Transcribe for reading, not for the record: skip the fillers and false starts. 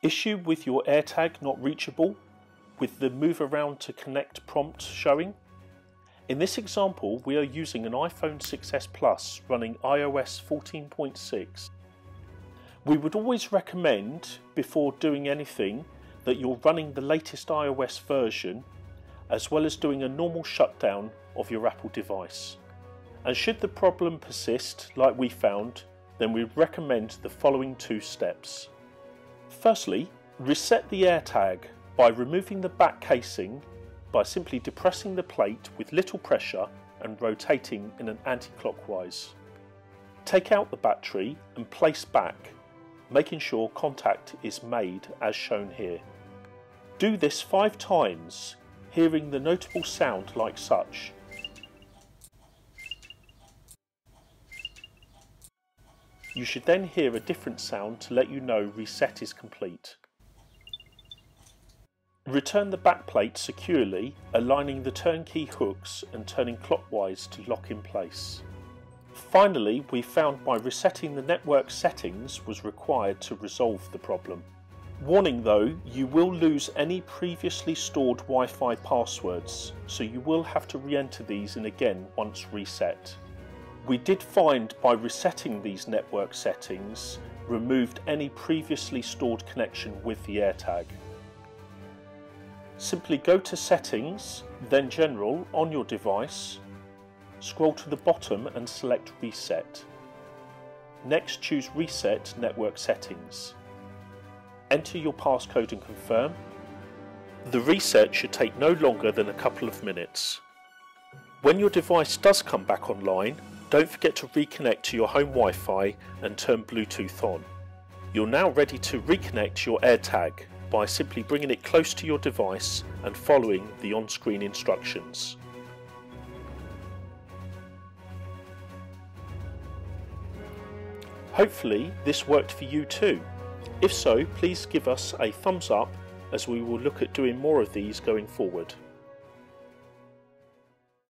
Issue with your AirTag not reachable, with the move around to connect prompt showing. In this example, we are using an iPhone 6s Plus running iOS 14.6. We would always recommend, before doing anything, that you're running the latest iOS version, as well as doing a normal shutdown of your Apple device. And should the problem persist, like we found, then we recommend the following 2 steps. Firstly, reset the AirTag by removing the back casing by simply depressing the plate with little pressure and rotating in an anti-clockwise. Take out the battery and place back, making sure contact is made as shown here. Do this 5 times, hearing the notable sound like such. You should then hear a different sound to let you know reset is complete. Return the backplate securely, aligning the turnkey hooks and turning clockwise to lock in place. Finally, we found by resetting the network settings was required to resolve the problem. Warning though, you will lose any previously stored Wi-Fi passwords, so you will have to re-enter these in again once reset. We did find by resetting these network settings, removed any previously stored connection with the AirTag. Simply go to Settings, then General on your device, scroll to the bottom and select Reset. Next choose Reset Network Settings. Enter your passcode and confirm. The reset should take no longer than a couple of minutes. When your device does come back online, don't forget to reconnect to your home Wi-Fi and turn Bluetooth on. You're now ready to reconnect your AirTag by simply bringing it close to your device and following the on-screen instructions. Hopefully this worked for you too. If so, please give us a thumbs up, as we will look at doing more of these going forward.